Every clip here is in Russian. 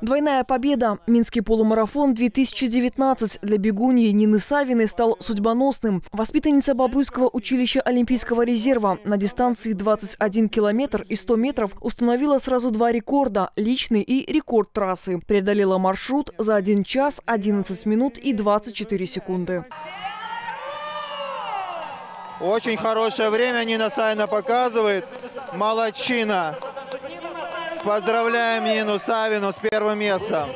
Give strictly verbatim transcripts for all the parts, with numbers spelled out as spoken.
Двойная победа. Минский полумарафон две тысячи девятнадцать для бегуньи Нины Савиной стал судьбоносным. Воспитанница Бобруйского училища Олимпийского резерва на дистанции двадцать один километр и сто метров установила сразу два рекорда – личный и рекорд трассы. Преодолела маршрут за один час одиннадцать минут и двадцать четыре секунды. Очень хорошее время Нина Савина показывает. Молодчина. Поздравляем Нину Савину с первым местом.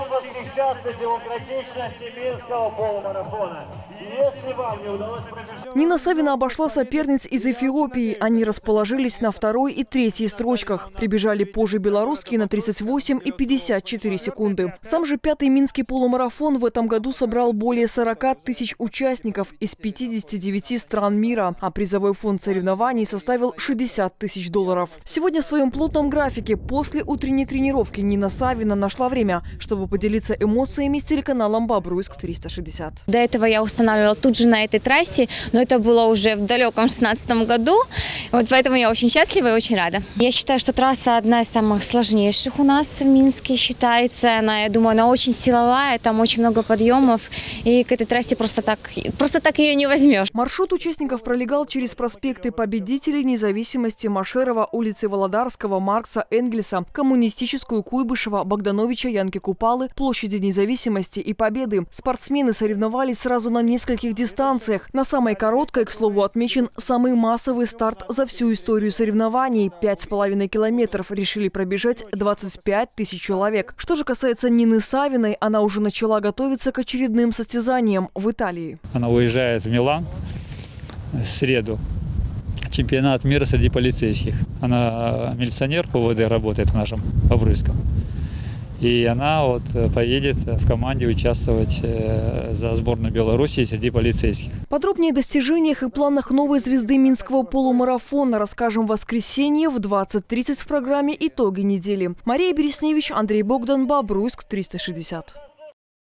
Нина Савина обошла соперниц из Эфиопии. Они расположились на второй и третьей строчках. Прибежали позже белорусские на тридцать восемь и пятьдесят четыре секунды. Сам же пятый Минский полумарафон в этом году собрал более сорока тысяч участников из пятидесяти девяти стран мира, а призовой фонд соревнований составил шестьдесят тысяч долларов. Сегодня в своем плотном графике после утренней тренировки Нина Савина нашла время, чтобы поделиться эмоциями с телеканалом Бобруйск триста шестьдесят. До этого я устанавливала тут же на этой трассе, но это было уже в далеком шестнадцатом году. Вот поэтому я очень счастлива и очень рада. Я считаю, что трасса одна из самых сложнейших у нас в Минске считается. Она, я думаю, она очень силовая, там очень много подъемов, и к этой трассе просто так, просто так ее не возьмешь. Маршрут участников пролегал через проспекты Победителей, Независимости, Машерова, улицы Володарского, Маркса, Энгельса, Коммунистическую, Куйбышева, Богдановича, Янки Купалы, площади Независимости и Победы. Спортсмены соревновались сразу на нескольких дистанциях. На самой короткой, к слову, отмечен самый массовый старт за всю историю соревнований. Пять с половиной километров решили пробежать двадцать пять тысяч человек. Что же касается Нины Савиной, она уже начала готовиться к очередным состязаниям в Италии. Она уезжает в Милан в среду. Чемпионат мира среди полицейских. Она милиционер по ОВД работает в нашем Бобруйском. И она вот поедет в команде участвовать за сборную Беларуси среди полицейских. Подробнее о достижениях и планах новой звезды Минского полумарафона расскажем в воскресенье в двадцать тридцать в программе «Итоги недели». Мария Бересневич, Андрей Богдан, Бобруйск триста шестьдесят.